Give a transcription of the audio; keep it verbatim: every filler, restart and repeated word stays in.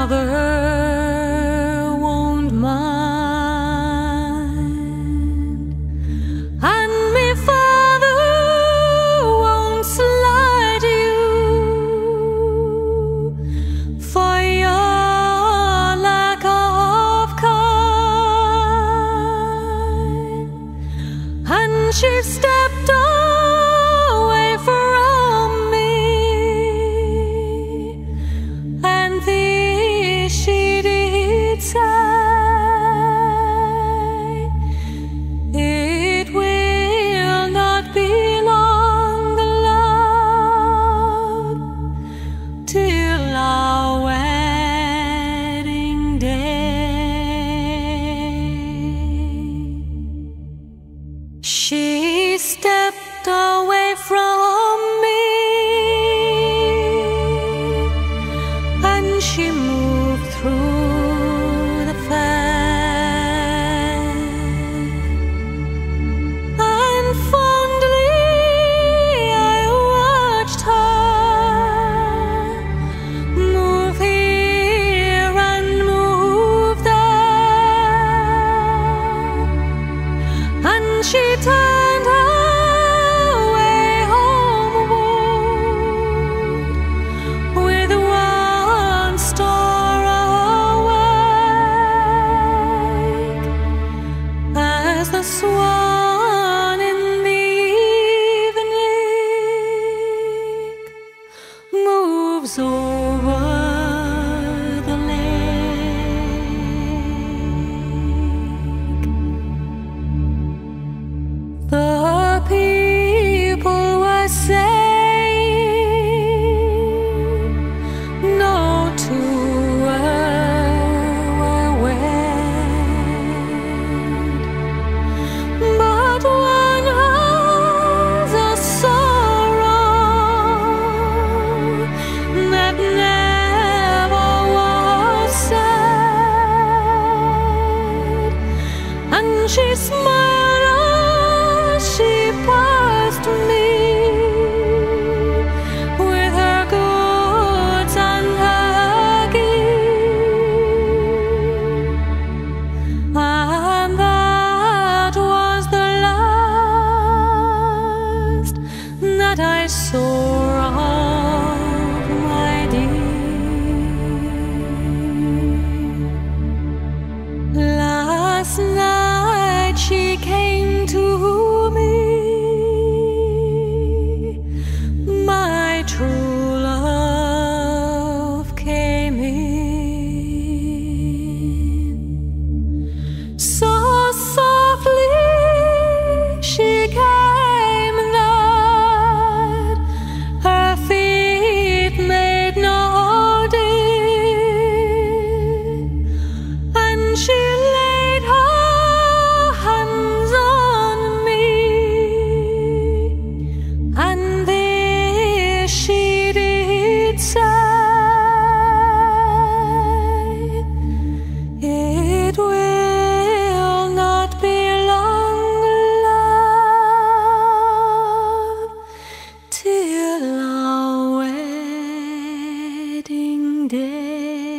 mother won't mind, and me father won't slight you for your lack of kind. And she stepped away from me, and this she did say, it will not be long, love, till our wedding day. She stepped away from me, and she moved through the fair, and fondly I watched her move here and move there, and she turned away homeward with one star awake, as the swan in the evening moves over the lake. The people were saying no two were wed, but one has a sorrow that never was said. And she smiled as she passed me with her goods and her gear, and that was the last that I saw of my dear. Last night she came to me, my true love came in. So softly she came that her feet made no din, and she laid her hands on me, and this she did say, it will not be long, love, till our wedding day.